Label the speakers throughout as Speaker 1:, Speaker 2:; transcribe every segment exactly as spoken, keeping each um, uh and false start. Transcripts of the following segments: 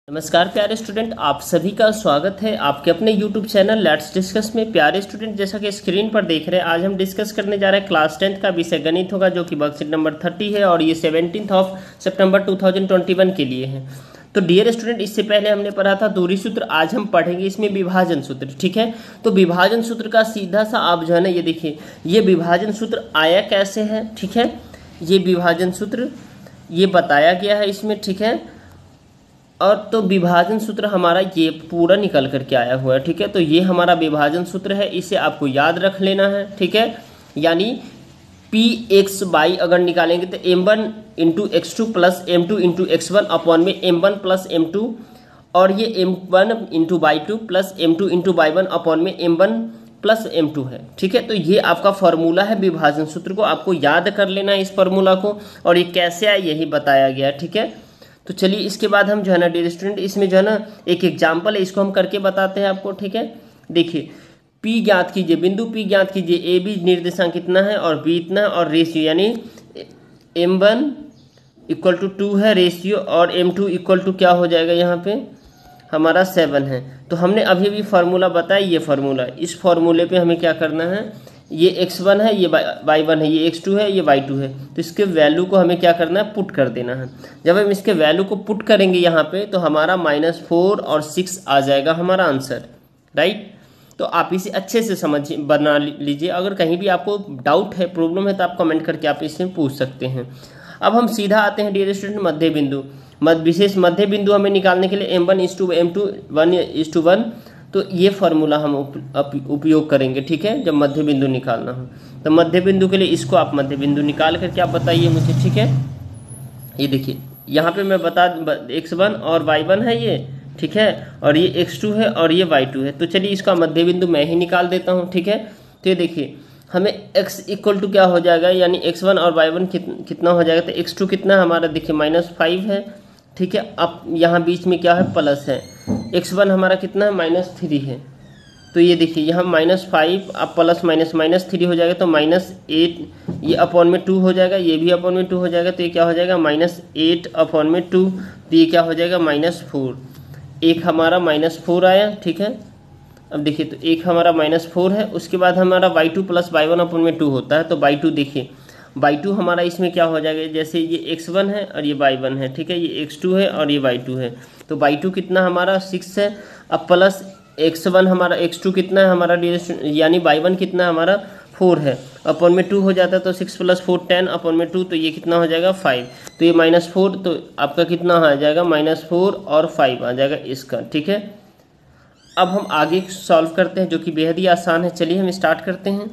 Speaker 1: नमस्कार प्यारे स्टूडेंट, आप सभी का स्वागत है आपके अपने यूट्यूब चैनल लेट्स डिस्कस में। प्यारे स्टूडेंट, जैसा कि स्क्रीन पर देख रहे हैं, आज हम डिस्कस करने जा रहे हैं क्लास टेंथ का विषय गणित होगा, जो कि वर्कशीट नंबर थर्टी है और ये सेवनटीन्थ ऑफ सितंबर टू थाउजेंड ट्वेंटी वन के लिए है। तो डियर स्टूडेंट, इससे पहले हमने पढ़ा था दूरी सूत्र, आज हम पढ़ेंगे इसमें विभाजन सूत्र। ठीक है, तो विभाजन सूत्र का सीधा सा आप जो है ना, ये देखिए, ये विभाजन सूत्र आया कैसे है। ठीक है, ये विभाजन सूत्र ये बताया गया है इसमें। ठीक है, और तो विभाजन सूत्र हमारा ये पूरा निकल करके आया हुआ है। ठीक है, तो ये हमारा विभाजन सूत्र है, इसे आपको याद रख लेना है। ठीक है, यानी पी एक्स बाई अगर निकालेंगे तो M one into x two plus M two into x one upon में M one plus M two, और ये M one into Y two plus M two into Y one upon में M one plus M two है। ठीक है, तो ये आपका फॉर्मूला है विभाजन सूत्र को, आपको याद कर लेना है इस फॉर्मूला को, और ये कैसे आया यही बताया गया है। ठीक है, तो चलिए इसके बाद हम जो है ना डियर स्टूडेंट, इसमें जो है ना एक एग्जाम्पल है, इसको हम करके बताते हैं आपको। ठीक है, देखिए, P ज्ञात कीजिए, बिंदु P ज्ञात कीजिए, ए बी निर्देशांक कितना है और B इतना है, और रेशियो यानी M one equal to two है रेशियो, और एम टू इक्वल टू क्या हो जाएगा यहाँ पे हमारा सेवन है। तो हमने अभी भी फार्मूला बताया, ये फार्मूला, इस फार्मूले पे हमें क्या करना है, ये एक्स वन है, ये वाई वन है, ये एक्स टू है, ये वाई टू है, तो इसके वैल्यू को हमें क्या करना है, पुट कर देना है। जब हम इसके वैल्यू को पुट करेंगे यहाँ पे, तो हमारा माइनस फोर और सिक्स आ जाएगा हमारा आंसर। राइट, तो आप इसे अच्छे से समझ बना लीजिए। अगर कहीं भी आपको डाउट है, प्रॉब्लम है, तो आप कमेंट करके आप इसमें पूछ सकते हैं। अब हम सीधा आते हैं डियर स्टूडेंट मध्य बिंदु। मध्य विशेष मध्य बिंदु हमें निकालने के लिए M one is to M two one is to one, तो ये फार्मूला हम उपयोग करेंगे। ठीक है, जब मध्य बिंदु निकालना हो, तो मध्य बिंदु के लिए इसको आप मध्य बिंदु निकाल करके आप बताइए मुझे। ठीक है, ये देखिए यहाँ पे मैं बता एक्स वन और वाई वन है ये। ठीक है, और ये एक्स टू है और ये वाई टू है। तो चलिए इसका मध्य बिंदु मैं ही निकाल देता हूँ। ठीक है, तो ये देखिए हमें x इक्वल टू क्या हो जाएगा, यानी एक्स वन और वाई वन कित, कितना हो जाएगा, तो एक्स टू कितना हमारा देखिए माइनस फाइव है। ठीक है, अब यहाँ बीच में क्या है, प्लस है, एक्स वन हमारा कितना है, माइनस थ्री है। तो ये देखिए यहाँ माइनस फाइव, अब प्लस माइनस माइनस थ्री हो जाएगा, तो माइनस एट, ये अपॉन में टू हो जाएगा, ये भी अपॉन में टू हो जाएगा, तो ये क्या हो जाएगा, माइनस एट अपॉन में टू, तो ये क्या हो जाएगा, माइनस फोर। एक हमारा माइनस फोर आया। ठीक है, अब देखिए, तो एक हमारा माइनस फोर है, उसके बाद हमारा Y two plus Y one upon में टू होता है, तो वाई टू देखिए, वाई टू हमारा इसमें क्या हो जाएगा, जैसे ये एक्स वन है और ये वाई वन है। ठीक है, ये एक्स टू है और ये वाई टू है, तो वाई टू कितना हमारा सिक्स है, अब प्लस एक्स वन हमारा एक्स टू कितना है हमारा, यानी वाई वन कितना हमारा फोर है, अपॉन में टू हो जाता है, तो six plus four ten upon में टू, तो ये कितना हो जाएगा फाइव, तो ये माइनस फोर, तो आपका कितना आ जाएगा, माइनस फोर और फाइव आ जाएगा इसका। ठीक है, अब हम आगे सॉल्व करते हैं, जो कि बेहद ही आसान है। चलिए हम स्टार्ट करते हैं।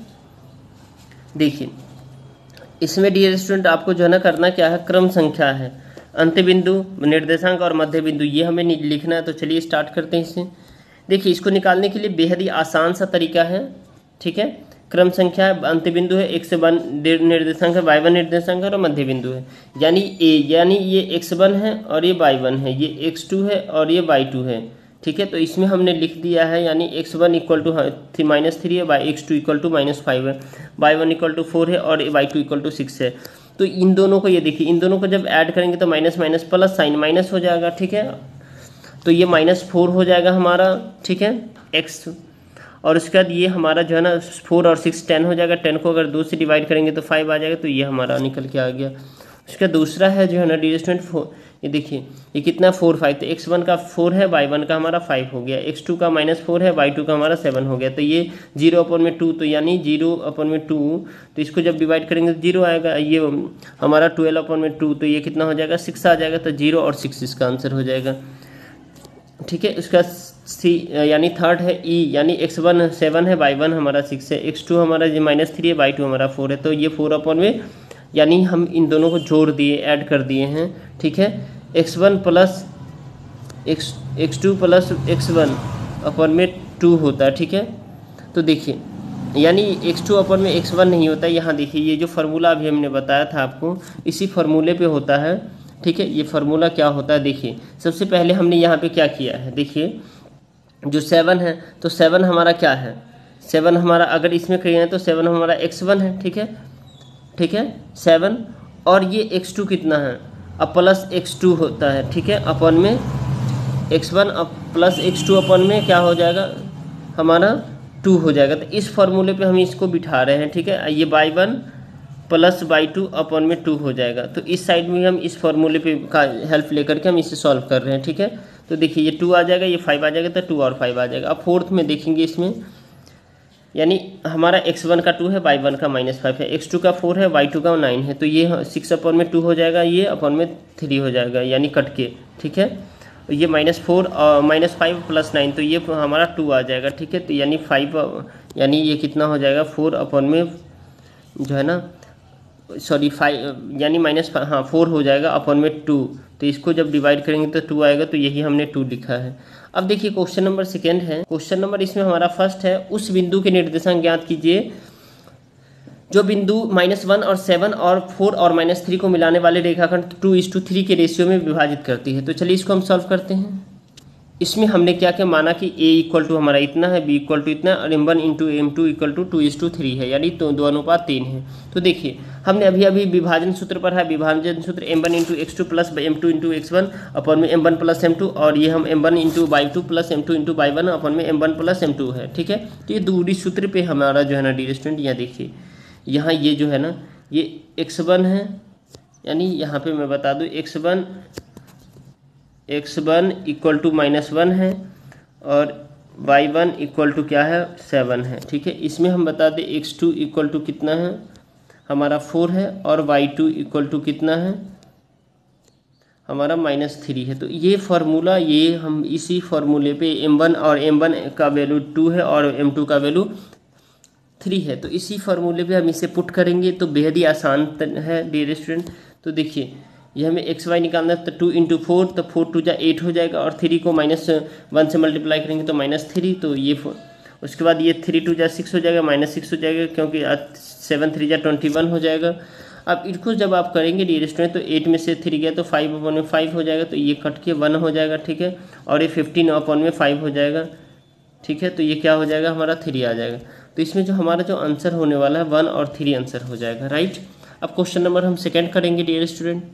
Speaker 1: देखिए इसमें डियर स्टूडेंट आपको जो है ना करना क्या है, क्रम संख्या है, अंत्य बिंदु, निर्देशांक और मध्य बिंदु, ये हमें लिखना है। तो चलिए स्टार्ट करते हैं इसे। देखिए इसको निकालने के लिए बेहद ही आसान सा तरीका है। ठीक है, क्रम संख्या है, अंत्य बिंदु है, एक्स वन निर्देशांक है, वाई वन निर्देशांक है और मध्य बिंदु है, यानी ए, यानी ये एक्स वन है और ये वाई वन है, ये एक्स टू है और ये वाई टू है। ठीक है, तो इसमें हमने लिख दिया है, यानी X one equal to minus three है, Y X two equal to minus five है, Y one equal to four है और Y two equal to six है। तो इन दोनों को ये देखिए, इन दोनों को जब ऐड करेंगे तो minus minus plus sign minus हो जाएगा। ठीक है, तो ये माइनस फोर हो जाएगा हमारा। ठीक है, एक्स, और उसके बाद ये हमारा जो है ना फोर और सिक्स टेन हो जाएगा, टेन को अगर दो से डिवाइड करेंगे तो फाइव आ जाएगा, तो ये हमारा निकल के आ गया। उसका दूसरा है जो है ना डियर स्टूडेंट, फोर, ये देखिए ये कितना फोर फाइव, तो एक्स वन का फोर है, वाई वन का हमारा फाइव हो गया, एक्स टू का माइनस फोर है, वाई टू का हमारा सेवन हो गया, तो ये जीरो अपॉन में टू, तो यानी जीरो अपॉन में टू, तो इसको जब डिवाइड करेंगे तो जीरो आएगा, ये हमारा ट्वेल्व अपॉन में टू, तो ये कितना हो जाएगा, सिक्स आ जाएगा, तो जीरो और सिक्स इसका आंसर हो जाएगा। ठीक है, उसका सी यानी थर्ड है ई, यानी एक्स वन सेवन है, वाई वन हमारा सिक्स है, एक्स टू हमारा जो माइनस थ्री है, वाई टू हमारा फोर है, तो ये फोर अपॉन में, यानी हम इन दोनों को जोड़ दिए, ऐड कर दिए हैं। ठीक है, X one plus X X two plus X one upon में टू होता है। ठीक है, तो देखिए यानी एक्स टू अपॉन में एक्स वन नहीं होता है, यहाँ देखिए ये जो फार्मूला अभी हमने बताया था आपको, इसी फार्मूले पे होता है। ठीक है, ये फार्मूला क्या होता है, देखिए सबसे पहले हमने यहाँ पे क्या किया है, देखिए जो सेवन है, तो सेवन हमारा क्या है, सेवन हमारा अगर इसमें कहीं है तो सेवन हमारा एक्स वन है। ठीक है, ठीक है, सेवन, और ये एक्स टू कितना है, अब प्लस एक्स टू होता है। ठीक है, अपॉन में X one plus X two upon में क्या हो जाएगा हमारा टू हो जाएगा। तो इस फॉर्मूले पे हम इसको बिठा रहे हैं, ठीक है। ये Y one plus Y two upon में टू हो जाएगा। तो इस साइड में हम इस फॉर्मूले पे का हेल्प लेकर के हम इसे सॉल्व कर रहे हैं, ठीक है। तो देखिए ये टू आ जाएगा, ये फाइव आ जाएगा, तो टू और फाइव आ जाएगा। अब फोर्थ में देखेंगे इसमें, यानी हमारा एक्स वन का टू है, वाई वन का माइनस फाइव है, एक्स टू का फोर है, वाई टू का नाइन है। तो ये सिक्स अपन में टू हो जाएगा, ये अपन में थ्री हो जाएगा, यानी कट के, ठीक है। ये माइनस फोर और माइनस फाइव प्लस नाइन, तो ये हमारा टू आ जाएगा, ठीक है। तो यानी फाइव, यानी ये कितना हो जाएगा फोर अपन में जो है ना, सॉरी फाइव, यानी माइनस हाँ फोर हो जाएगा अपन में टू। तो इसको जब डिवाइड करेंगे तो टू आएगा, तो यही हमने टू लिखा है। अब देखिए क्वेश्चन नंबर सेकेंड है। क्वेश्चन नंबर इसमें हमारा फर्स्ट है, उस बिंदु के निर्देशांक ज्ञात कीजिए जो बिंदु माइनस वन और सेवन और फोर और माइनस थ्री को मिलाने वाले रेखाखंड टू इस टू थ्री के रेशियो में विभाजित करती है। तो चलिए इसको हम सॉल्व करते हैं। इसमें हमने क्या क्या माना कि a इक्वल टू हमारा इतना है, b इक्वल टू इतना, और M one into M two equal to two is to three है, यानी तो दो अनुपात तीन है। तो देखिए हमने अभी अभी विभाजन सूत्र पर है, विभाजन सूत्र M one into x two plus M two into x one upon में M one plus M two, और ये हम M one into Y two plus M two into Y one upon में M one plus M two है, ठीक है। तो ये दूरी सूत्र पे हमारा जो है ना डियर स्टूडेंट, यहाँ देखिए यहाँ ये जो है ना ये एक्स वन है, यानी यहाँ पे मैं बता दूँ X one X one equal to minus one है, और वाई वन इक्वल टू क्या है सेवन है, ठीक है। इसमें हम बता दें एक्स टू इक्वल टू कितना है हमारा फोर है, और वाई टू इक्वल टू कितना है हमारा माइनस थ्री है। तो ये फार्मूला, ये हम इसी फार्मूले पे एम वन और एम वन का वैल्यू टू है और एम टू का वैल्यू थ्री है, तो इसी फार्मूले पे हम इसे पुट करेंगे। तो बेहद ही आसान है डियर स्टूडेंट। तो देखिए ये हमें एक्स वाई निकालना है, तो टू इंटू फोर, तो फोर टू जा एट हो जाएगा, और थ्री को माइनस वन से मल्टीप्लाई करेंगे तो माइनस थ्री, तो ये उसके बाद ये थ्री टू जा सिक्स हो जाएगा, माइनस सिक्स हो जाएगा, क्योंकि सेवन थ्री जा ट्वेंटी वन हो जाएगा। अब इसको जब आप करेंगे डियर स्टूडेंट, तो एट में से थ्री गया तो फाइव अपन में फाइव हो जाएगा, तो ये कट के वन हो जाएगा, ठीक है। और ये फिफ्टीन अपन में फाइव हो जाएगा, ठीक है। तो ये क्या हो जाएगा हमारा थ्री आ जाएगा। तो इसमें जो हमारा जो आंसर होने वाला है वन और थ्री आंसर हो जाएगा, राइट। अब क्वेश्चन नंबर हम सेकेंड करेंगे डियर स्टूडेंट।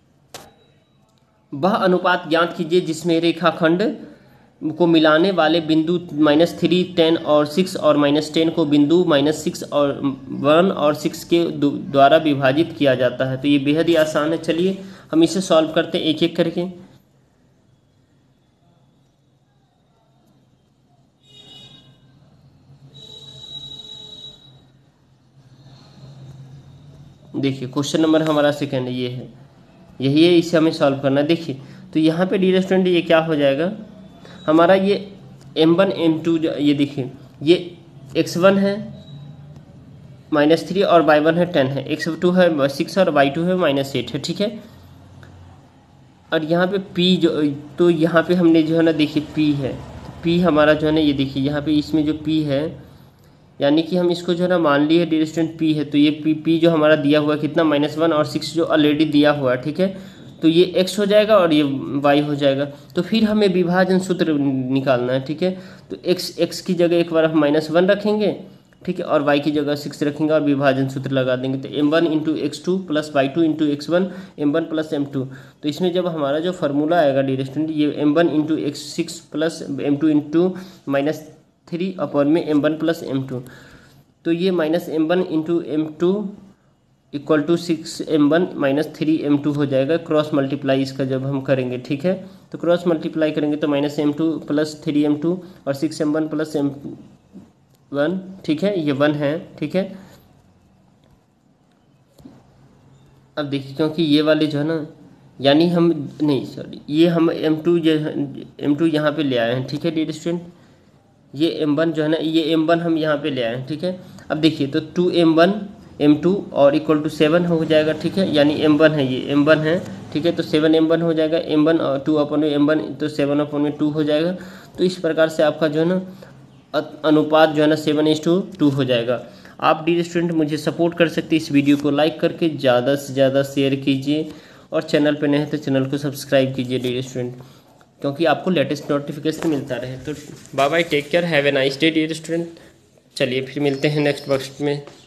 Speaker 1: वह अनुपात ज्ञात कीजिए जिसमें रेखाखंड को मिलाने वाले बिंदु माइनस थ्री टेन और सिक्स और माइनस टेन को बिंदु माइनस सिक्स और वन और सिक्स के द्वारा विभाजित किया जाता है। तो ये बेहद ही आसान है। चलिए हम इसे सॉल्व करते हैं एक एक करके। देखिए क्वेश्चन नंबर हमारा सेकेंड ये है, यही है, इसे हमें सॉल्व करना है। देखिए तो यहाँ पे डियर स्टूडेंट ये क्या हो जाएगा हमारा, ये एम वन एम टू, ये देखिए ये एक्स वन है माइनस थ्री और वाई वन है टेन है, एक्स टू है सिक्स और वाई टू है माइनस एट है, ठीक है। और यहाँ पे पी जो, तो यहाँ पे हमने जो है ना देखिए पी है, तो पी हमारा जो है ना ये देखिए यहाँ पे इसमें जो पी है, यानी कि हम इसको जो है ना मान लिए डियर स्टूडेंट पी है, तो ये पी पी जो हमारा दिया हुआ है कितना माइनस वन और सिक्स जो ऑलरेडी दिया हुआ है, ठीक है। तो ये एक्स हो जाएगा और ये वाई हो जाएगा। तो फिर हमें विभाजन सूत्र निकालना है, ठीक है। तो एक्स एक्स की जगह एक बार हम माइनस वन रखेंगे, ठीक है, और वाई की जगह सिक्स रखेंगे और विभाजन सूत्र लगा देंगे। तो M one into x two plus y two into x one m one plus M two. तो इसमें जब हमारा जो फार्मूला आएगा डियर स्टूडेंट, ये M one into x six plus M two into minus three upon में M one plus M two. तो ये minus m one into M two equal to six m one minus three m two हो जाएगा। Cross multiply इसका जब हम करेंगे, ठीक है, तो क्रॉस मल्टीप्लाई करेंगे तो minus m two plus three m two और six m one plus m one, ठीक है, ये वन है, ठीक है। अब देखिए क्योंकि ये वाले जो है ना, यानी हम नहीं सॉरी ये हम एम टू एम टू यहाँ पे ले आए हैं, ठीक है डियर स्टूडेंट। ये एम वन जो है ना, ये एम वन हम यहाँ पे ले आए हैं, ठीक है। अब देखिए तो two m one m two और इक्वल टू सेवन हो जाएगा, ठीक है, यानी एम वन है, ये एम वन है, ठीक है। तो सेवन एम वन हो जाएगा, एम वन और टू अपन में एम वन, तो सेवन अपन में टू हो जाएगा। तो इस प्रकार से आपका जो है ना अनुपात जो है ना सेवन इज टू टू हो जाएगा। आप डियर स्टूडेंट मुझे सपोर्ट कर सकते हैं, इस वीडियो को लाइक करके ज़्यादा से ज़्यादा शेयर कीजिए, और चैनल पे नए हैं तो चैनल को सब्सक्राइब कीजिए डियर स्टूडेंट, क्योंकि आपको लेटेस्ट नोटिफिकेशन मिलता रहे। तो bye bye, take care, have a nice day dear student. चलिए फिर मिलते हैं नेक्स्ट वर्क में।